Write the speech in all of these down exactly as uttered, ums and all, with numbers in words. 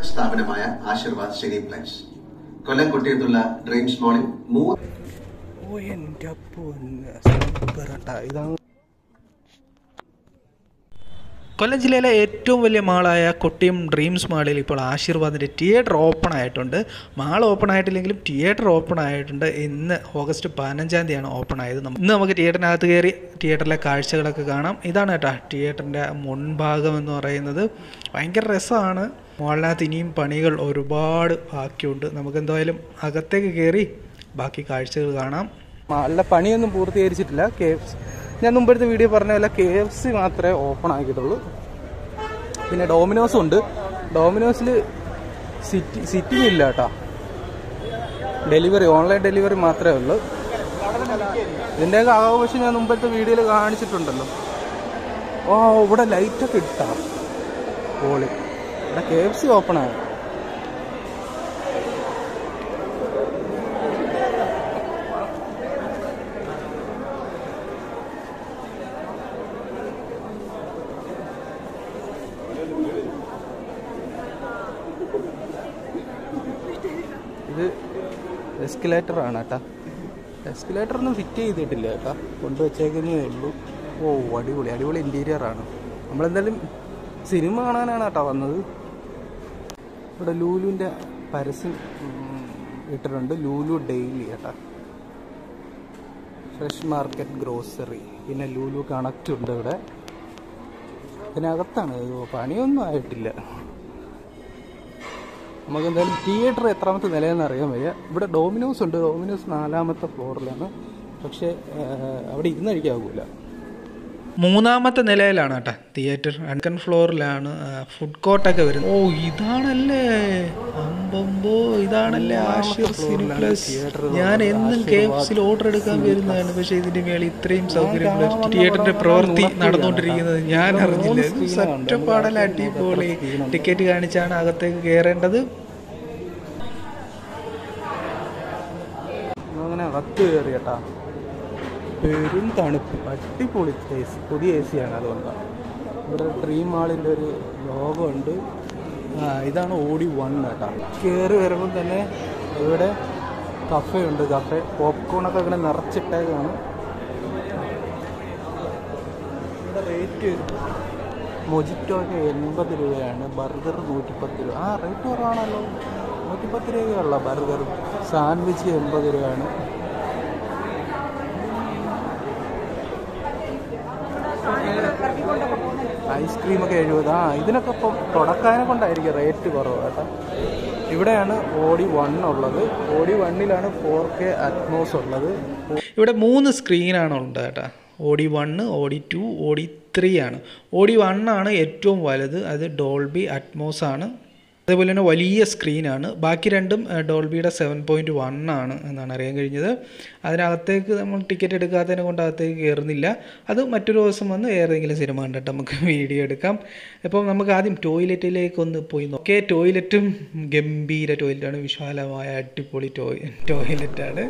സ്ഥാപനമായ Aashirvad stadium plus Kollam കൊട്ടിയത്തുള്ള Dreams മോളിൽ കൊല്ലം ജില്ലയിലെ ഏറ്റവും വലിയ മാളായ കൊട്ടിയം ഡ്രീംസ് മാളിൽ ഇപ്പോൾ ആശീർവാദിൻ്റെ തിയേറ്റർ ഓപ്പൺ ആയിട്ടുണ്ട്. മാൾ ഓപ്പൺ ആയിട്ടില്ലെങ്കിലും തിയേറ്റർ ഓപ്പൺ ആയിട്ടുണ്ട്. ഇന്ന് ഓഗസ്റ്റ് പതിനഞ്ചാം തീയതിയാണ് ഓപ്പൺ ആയത്. ഇന്ന് നമുക്ക് തിയേറ്ററിനകത്ത് കയറി തിയേറ്ററിലെ കാഴ്ചകളൊക്കെ കാണാം. ഇതാണ് കേട്ടോ തിയേറ്ററിൻ്റെ മുൻഭാഗം എന്ന് പറയുന്നത്. ഭയങ്കര രസമാണ്. മാളിനകത്ത് ഇനിയും പണികൾ ഒരുപാട് ബാക്കിയുണ്ട്. നമുക്ക് എന്തായാലും അകത്തേക്ക് കയറി ബാക്കി കാഴ്ചകൾ കാണാം. മാളിലെ പണിയൊന്നും പൂർത്തീകരിച്ചിട്ടില്ല. കെ എഫ് സി ഞാൻ മുമ്പത്തെ വീഡിയോ പറഞ്ഞ പോലെ കെ എഫ് സി മാത്രമേ ഓപ്പൺ ആക്കിയിട്ടുള്ളൂ. പിന്നെ ഡോമിനോസും ഉണ്ട്. ഡോമിനോസിൽ സിറ്റി സിറ്റിംഗ് ഇല്ല കേട്ടോ. ഡെലിവറി ഓൺലൈൻ ഡെലിവറി മാത്രമേ ഉള്ളൂ. ഇതിൻ്റെയൊക്കെ ആഘോഷം ഞാൻ മുമ്പത്തെ വീഡിയോയിൽ കാണിച്ചിട്ടുണ്ടല്ലോ. ഓ ഇവിടെ ലൈറ്റൊക്കെ ഇട്ടാ പോളി. ഇവിടെ കെ എഫ് സി ഓപ്പൺ ആണ്. ഇത് എസ്കലേറ്ററാണ് കേട്ടോ. എസ്കലേറ്ററൊന്നും ഫിറ്റ് ചെയ്തിട്ടില്ല കേട്ടോ, കൊണ്ടുവച്ചേക്കുന്നേ ഉള്ളൂ. ഓ അടിപൊളി അടിപൊളി ഇൻറ്റീരിയറാണ്. നമ്മളെന്തായാലും സിനിമ കാണാനാണ് കേട്ടോ വന്നത്. ഇവിടെ ലൂലുവിൻ്റെ പരസ്യം ഇട്ടിട്ടുണ്ട്. ലൂലു ഡെയിലി കേട്ടോ. ഫ്രഷ് മാർക്കറ്റ് ഗ്രോസറി, പിന്നെ ലൂലു കണക്റ്റ് ഉണ്ട് ഇവിടെ. ഇതിനകത്താണ്. പണിയൊന്നും ആയിട്ടില്ല. നമുക്ക് എന്തായാലും തിയേറ്റർ എത്രാമത്തെ നിലയെന്ന് അറിയാൻ വയ്യ. ഇവിടെ ഡോമിനോസ് ഉണ്ട്. ഡോമിനോസ് നാലാമത്തെ ഫ്ലോറിലാണ്. പക്ഷേ അവിടെ ഇരുന്ന് കഴിക്കാവൂല. മൂന്നാമത്തെ നിലയിലാണ് കേട്ടോ തിയേറ്റർ. സെക്കൻഡ് ഫ്ലോറിലാണ് ഫുഡ് കോർട്ടൊക്കെ വരുന്നത്. ഓ ഇതാണല്ലേ അമ്പമ്പോ, ഇതാണല്ലേ ആശീർ സിനിപ്ലസ്. ഞാൻ എന്നും കെ എഫ് സിയിൽ ഓർഡർ എടുക്കാൻ വരുന്നതാണ്. പക്ഷേ ഇതിന്റെ മേളിൽ ഇത്രയും സൗകര്യങ്ങൾ തിയേറ്ററിന്റെ പ്രവൃത്തി നടന്നുകൊണ്ടിരിക്കുന്നത് ഞാൻ അറിഞ്ഞില്ല. ഒറ്റപ്പാടല അടിപൊളി. ടിക്കറ്റ് കാണിച്ചാണ് അകത്തേക്ക് കയറേണ്ടത്. അങ്ങനെ അകത്ത് കയറി കേട്ടാ. പെരും തണുപ്പ്, അടിപൊളി എ സി, പുതിയ എ സിയാണ്. അതുകൊണ്ടാണ് ഇവിടെ ഡ്രീം മാളിൻ്റെ ഒരു ലോഗോ ഉണ്ട്. ആ ഇതാണ് ഓടി വൺ കേട്ടോ. കയറി വരുമ്പോൾ തന്നെ ഇവിടെ കഫേ ഉണ്ട്. കഫേ പോപ്കോണൊക്കെ ഇങ്ങനെ നിറച്ചിട്ടേക്കാണ്. ഇവിടെ റേറ്റ് വരും. മൊജിറ്റോയ്ക്ക് എൺപത് രൂപയാണ്. ബർഗർ നൂറ്റിപ്പത്ത് രൂപ. ആ റേറ്റ് കുറവാണല്ലോ. നൂറ്റിപ്പത്ത് രൂപയുള്ള ബർഗർ. സാൻഡ്വിച്ച് എൺപത് രൂപയാണ്. ഐസ്ക്രീമൊക്കെ എഴുപത്. ആ ഇതിനൊക്കെ ഇപ്പം തുടക്കാനെ കൊണ്ടായിരിക്കും റേറ്റ് കുറവ് കേട്ടോ. ഇവിടെയാണ് ഓഡി വൺ ഉള്ളത്. ഓഡി വണ്ണിലാണ് ഫോർ കെ അറ്റ്മോസ് ഉള്ളത്. ഇവിടെ മൂന്ന് സ്ക്രീനാണ് ഉള്ളത് കേട്ടോ. Audi one, audi two, audi three ആണ്. ഓഡി വണ്ണാണ് ഏറ്റവും വലുത്. അത് ഡോൾബി അറ്റ്മോസ് ആണ്. അതേപോലെ തന്നെ വലിയ സ്ക്രീനാണ്. ബാക്കി രണ്ടും ഡോൾബിയുടെ സെവൻ പോയിൻറ്റ് വൺ ആണ് എന്നാണ് അറിയാൻ കഴിഞ്ഞത്. അതിനകത്തേക്ക് നമ്മൾ ടിക്കറ്റ് എടുക്കാത്തതിനെ കൊണ്ട് അകത്തേക്ക് കയറുന്നില്ല. അത് മറ്റൊരു ദിവസം വന്ന് ഏതെങ്കിലും സിനിമ കണ്ടിട്ട് നമുക്ക് വീഡിയോ എടുക്കാം. ഇപ്പം നമുക്ക് ആദ്യം ടോയ്ലറ്റിലേക്കൊന്ന് പോയി നോക്കാം. ഓക്കെ, ടോയ്ലറ്റും ഗംഭീര ടോയ്ലറ്റാണ്. വിശാലമായ അടിപൊളി ടോയ് ടോയ്ലറ്റാണ്.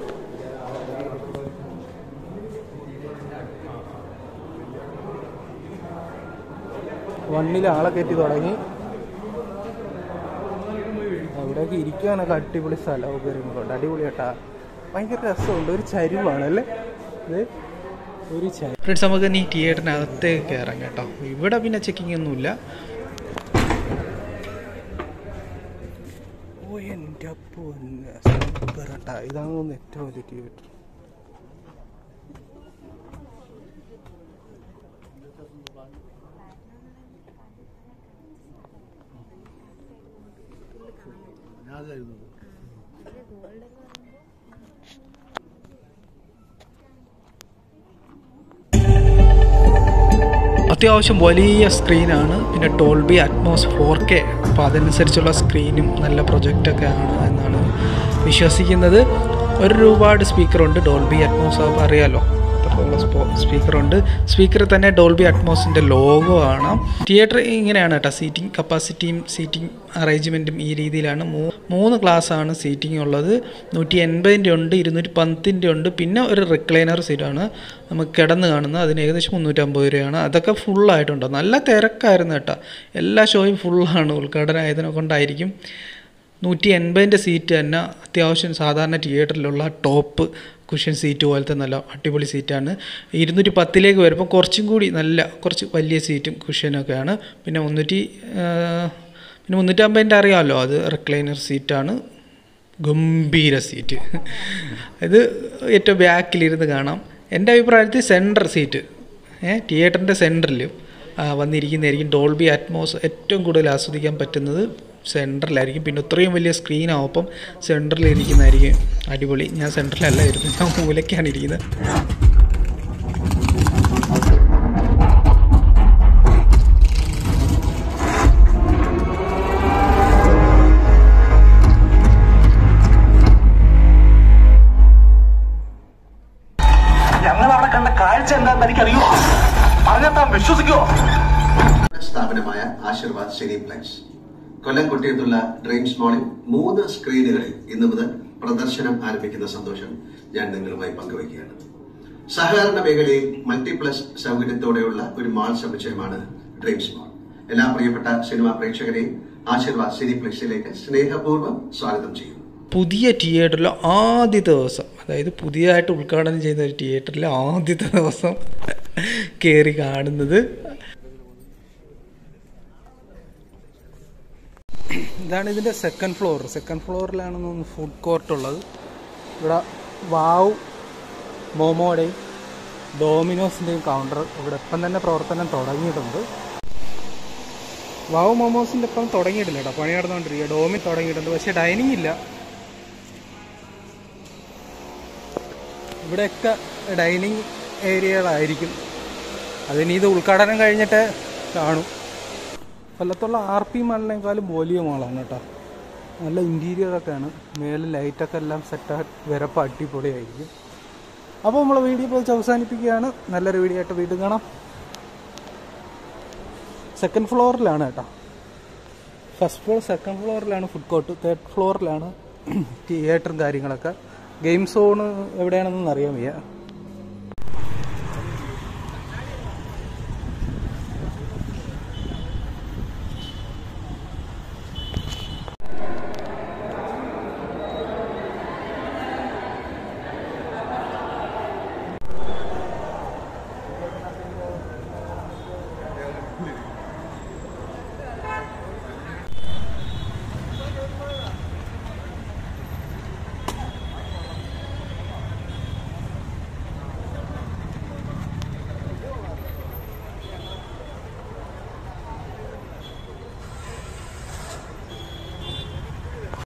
വണ്ണിൽ ആളെ കയറ്റി തുടങ്ങി. അവിടെയൊക്കെ ഇരിക്കാനൊക്കെ അടിപൊളി സൗകര്യങ്ങളുണ്ട്. അടിപൊളി കേട്ടാ. ഭയങ്കര രസമുണ്ട്. ഒരു ചരിവാണല്ലേ ഇത്, ഒരു ചരി. ഫ്രണ്ട്സ് നമുക്ക് നീ തിയേറ്ററിനകത്തേക്ക് കയറാം കേട്ടോ. ഇവിടെ പിന്നെ ചെക്കിംഗ് ഒന്നുമില്ല. ഓ എൻ്റെ അപ്പോ സൂപ്പർ കേട്ടാ. ഇതാണ് ഏറ്റവും വലിയ തിയേറ്റർ. അത്യാവശ്യം വലിയ സ്ക്രീനാണ്. പിന്നെ ഡോൾബി അറ്റ്മോസ് ഫോർ കെ, അപ്പോൾ അതനുസരിച്ചുള്ള സ്ക്രീനും നല്ല പ്രൊജക്റ്റൊക്കെ ആണ് എന്നാണ് വിശ്വസിക്കുന്നത്. ഒരു ഒരുപാട് സ്പീക്കറുണ്ട്. ഡോൾബി അറ്റ്മോസ് ആകുമ്പോൾ അറിയാമല്ലോ അത്രത്തോളം സ്പീക്കറുണ്ട്. സ്പീക്കറിൽ തന്നെ ഡോൾബി അറ്റ്മോസിൻ്റെ ലോഗോ ആണ്. തിയേറ്റർ ഇങ്ങനെയാണ് കേട്ടോ. സീറ്റിംഗ് കപ്പാസിറ്റിയും സീറ്റിംഗ് അറേഞ്ച്മെൻറ്റും ഈ രീതിയിലാണ്. മൂന്ന് ക്ലാസ്സാണ് സീറ്റിംഗ് ഉള്ളത്. നൂറ്റി എൺപതിൻ്റെ ഉണ്ട്, ഇരുന്നൂറ്റി പത്തിൻ്റെ ഉണ്ട്, പിന്നെ ഒരു റിക്ലൈനർ സീറ്റാണ് നമുക്ക് കിടന്ന് കാണുന്നത്. അതിന് ഏകദേശം മുന്നൂറ്റമ്പത് രൂപയാണ്. അതൊക്കെ ഫുള്ളായിട്ടുണ്ടോ. നല്ല തിരക്കായിരുന്നു കേട്ടോ. എല്ലാ ഷോയും ഫുള്ളാണ്. ഉദ്ഘാടനം ആയതിനെ കൊണ്ടായിരിക്കും. നൂറ്റി എൺപതിൻ്റെ സീറ്റ് തന്നെ അത്യാവശ്യം സാധാരണ തിയേറ്ററിലുള്ള ടോപ്പ് കുഷ്യൻ സീറ്റ് പോലത്തെ നല്ല അടിപൊളി സീറ്റാണ്. ഇരുന്നൂറ്റി പത്തിലേക്ക് വരുമ്പോൾ കുറച്ചും കൂടി നല്ല കുറച്ച് വലിയ സീറ്റും കുഷ്യനൊക്കെയാണ്. പിന്നെ മുന്നൂറ്റി പിന്നെ മുന്നൂറ്റമ്പതിൻ്റെ അറിയാമല്ലോ, അത് റിക്ലൈനർ സീറ്റാണ്. ഗംഭീര സീറ്റ്. ഇത് ഏറ്റവും ബാക്കിലിരുന്ന് കാണാം. എൻ്റെ അഭിപ്രായത്തിൽ സെൻട്രൽ സീറ്റ് തിയേറ്ററിൻ്റെ സെൻറ്ററിൽ വന്നിരിക്കുന്നതായിരിക്കും. ഡോൾബി അറ്റ്മോസ് ഏറ്റവും കൂടുതൽ ആസ്വദിക്കാൻ പറ്റുന്നത് സെൻറ്ററിലായിരിക്കും. പിന്നെ ഇത്രയും വലിയ സ്ക്രീനാവും, അപ്പം സെൻറ്ററിൽ ഇരിക്കുന്നതായിരിക്കും അടിപൊളി. ഞാൻ സെൻറ്ററിലല്ല ഇരുന്നത്, ഞാൻ മൂലയ്ക്കാണ് ഇരിക്കുന്നത്. ഞങ്ങളവിടെ കണ്ട കാഴ്ച എന്താണെന്ന് എനിക്കറിയോ, പറഞ്ഞാൽ വിശ്വസിക്കോ. സ്ഥാപനമായ ആശീർവാദ് സിനിപ്ലെക്സ് കൊല്ലം കൊട്ടിയത്തുള്ള ഡ്രീംസ് മാളിൽ മൂന്ന് സ്ക്രീനുകളിൽ ഇന്നു മുതൽ പ്രദർശനം ആരംഭിക്കുന്ന സന്തോഷം ഞാൻ നിങ്ങളുമായി പങ്കുവയ്ക്കുകയാണ്. സഹകരണ മേഖലയിൽ മൾട്ടിപ്ലക്സ് സൗകര്യത്തോടെയുള്ള ഒരു മാൾ സമുച്ചയമാണ് ഡ്രീംസ് മാൾ. എല്ലാ പ്രിയപ്പെട്ട സിനിമാ പ്രേക്ഷകരെയും ആശീർവാദ് സിനിപ്ലെക്സിലേക്ക് സ്നേഹപൂർവ്വം സ്വാഗതം ചെയ്യുന്നു. പുതിയ തിയേറ്ററിൽ ആദ്യത്തെ ദിവസം, അതായത് പുതിയതായിട്ട് ഉദ്ഘാടനം ചെയ്ത ഒരു തിയേറ്ററിൽ ആദ്യത്തെ ദിവസം കയറി കാണുന്നത് ഇതാണ്. ഇതിൻ്റെ സെക്കൻഡ് ഫ്ലോർ സെക്കൻഡ് ഫ്ലോറിലാണ് ഫുഡ് കോർട്ടുള്ളത്. ഇവിടെ വാവ് മോമോയുടെയും ഡോമിനോസിൻ്റെയും കൗണ്ടർ ഇവിടെ ഇപ്പം തന്നെ പ്രവർത്തനം തുടങ്ങിയിട്ടുണ്ട്. വാവ് മോമോസിൻ്റെ ഇപ്പം തുടങ്ങിയിട്ടില്ല കേട്ടോ, പണി നടന്നുകൊണ്ടിരിക്കുക. ഡോമി തുടങ്ങിയിട്ടുണ്ട്, പക്ഷേ ഡൈനിങ് ഇല്ല. ഇവിടെയൊക്കെ ഡൈനിങ് ഏരിയകളായിരിക്കും. അതിന് ഇത് ഉദ്ഘാടനം കഴിഞ്ഞിട്ട് കാണും. കൊല്ലത്തുള്ള ആർ പി മാളിനേക്കാളും വലിയ മാളാണ് കേട്ടോ. നല്ല ഇൻറ്റീരിയറൊക്കെയാണ്. മേലെ ലൈറ്റൊക്കെ എല്ലാം സെറ്റാക്കി വരപ്പ് അടിപൊളിയായിരിക്കും. അപ്പോൾ നമ്മൾ വീഡിയോ പോയി അവസാനിപ്പിക്കുകയാണ്. നല്ലൊരു വീഡിയോ ആയിട്ട് വീണ്ടും കാണാം. സെക്കൻഡ് ഫ്ലോറിലാണ് കേട്ടോ. ഫസ്റ്റ് ഫ്ലോർ സെക്കൻഡ് ഫ്ലോറിലാണ് ഫുഡ് കോർട്ട്, തേർഡ് ഫ്ലോറിലാണ് തിയേറ്ററും കാര്യങ്ങളൊക്കെ. ഗെയിം സോണ് എവിടെയാണെന്നൊന്നും അറിയാൻ വയ്യ.